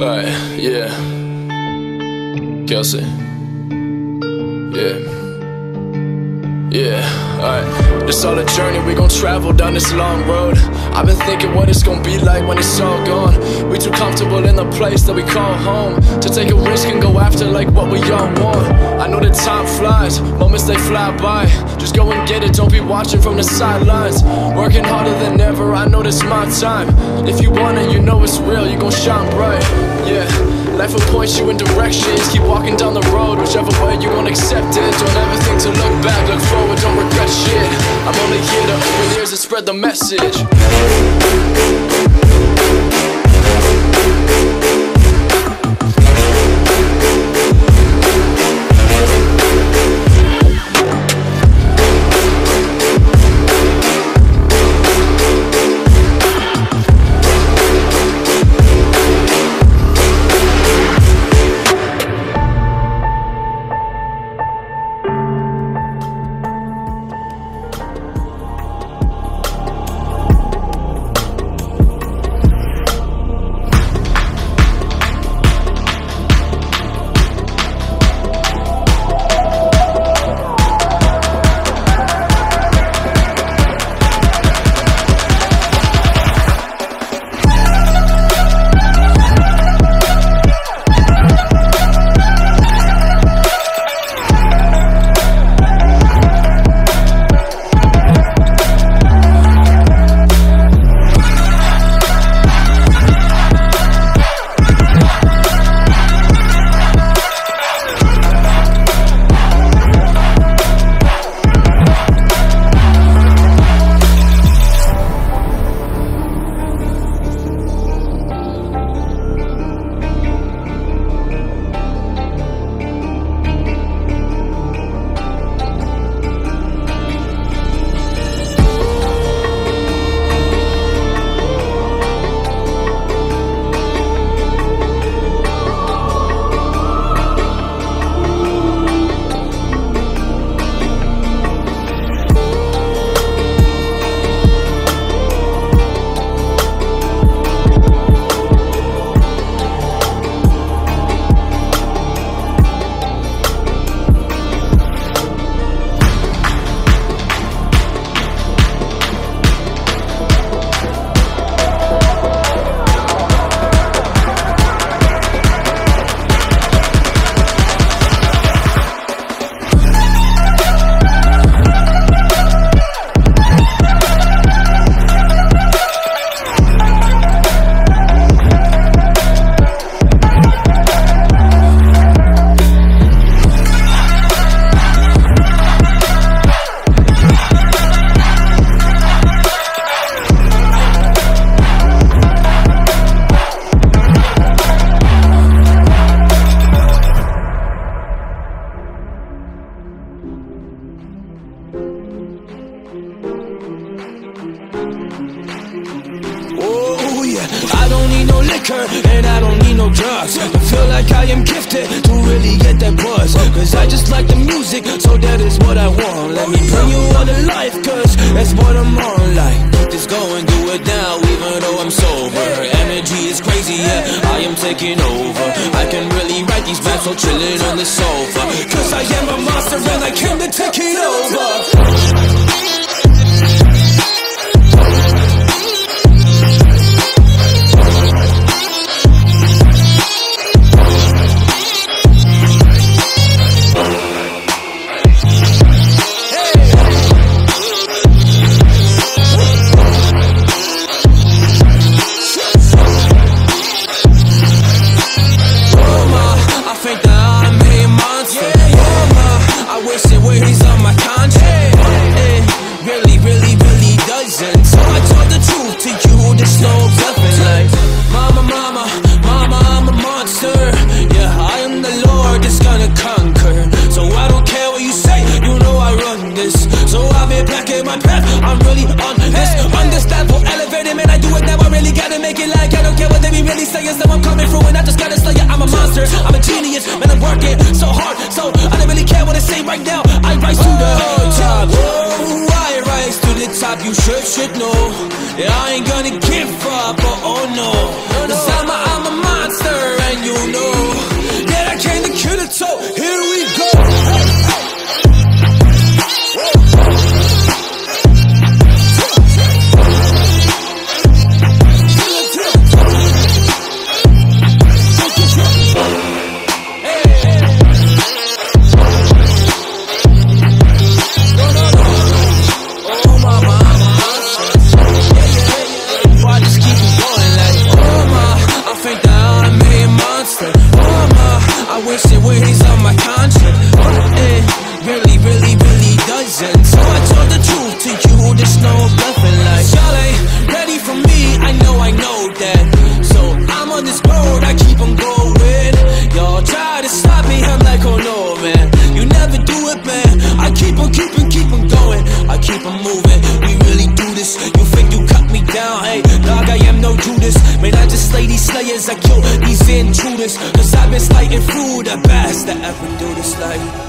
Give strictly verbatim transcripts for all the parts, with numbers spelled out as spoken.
Alright, yeah. Kelsey. Yeah. Yeah, alright. This all a journey, we gon' travel down this long road. I've been thinking what it's gon' be like when it's all gone. We too comfortable in the place that we call home to take a risk and go after like what we all want. I know that time flies, moments they fly by. Just go and get it, don't be watching from the sidelines. Working harder than ever, I know this my time. If you want it, you know it's real, you gon' shine bright. Yeah, life will point you in directions. Keep walking down the road, whichever way you gon' accept it. Don't ever think to look back, look forward, don't regret shit. I'm only here to open ears and spread the message. I don't need no liquor and I don't need no drugs. I feel like I am gifted to really get that buzz, cause I just like the music, so that is what I want. Let me bring you on to life, cause that's what I'm on. Like, just go and do it now, even though I'm sober. Energy is crazy, yeah, I am taking over. I can really write these raps while chilling on the sofa, cause I am a monster and I came to take it over. So I told the truth to you, there's no bluffing. Like, mama, mama, mama, I'm a monster. Yeah, I am the Lord that's gonna conquer. So I don't care what you say, you know I run this. So I've been packing my path, I'm really on this. Understand for elevating, man, I do it now, I really gotta make it. Like, I don't care what they be really saying, so I'm coming through and I just gotta slay it. I'm a monster, I'm a genius, man, I'm working so hard. So I don't really care what they say right now, I rise to the top. Oh, I rise to the top, you should, should know. Yeah, I ain't gonna give up, oh, oh no, cause I'm a, I'm a monster. humans, cause I've been slighting through the best that ever do this life.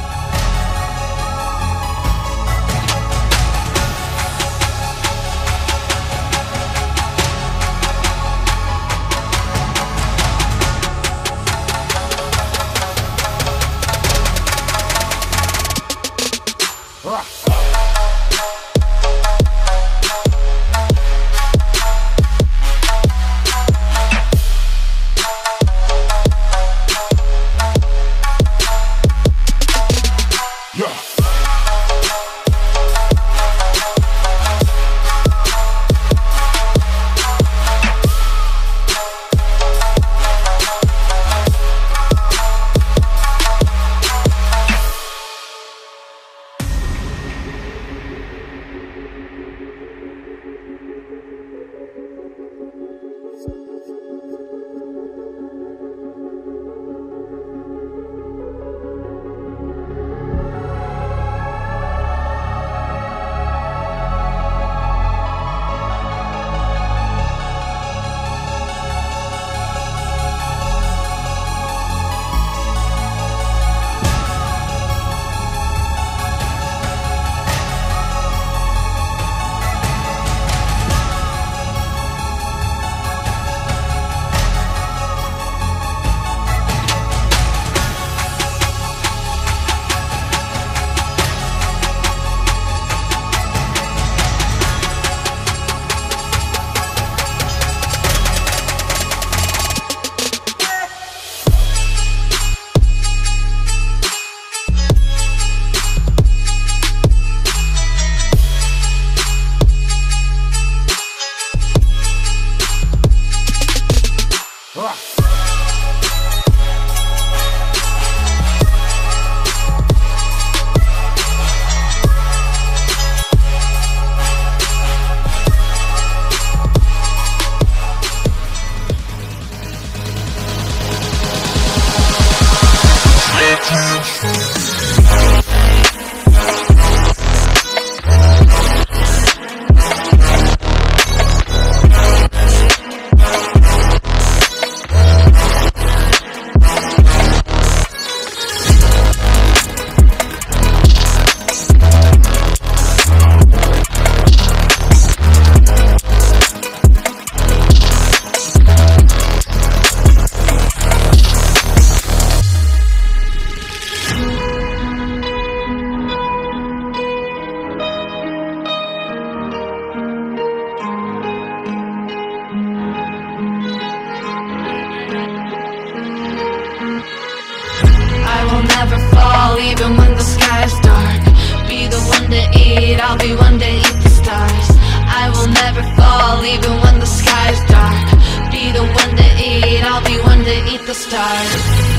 Even when the sky's dark, be the one to eat, I'll be one to eat the stars. I will never fall, even when the sky's dark, be the one to eat, I'll be one to eat the stars.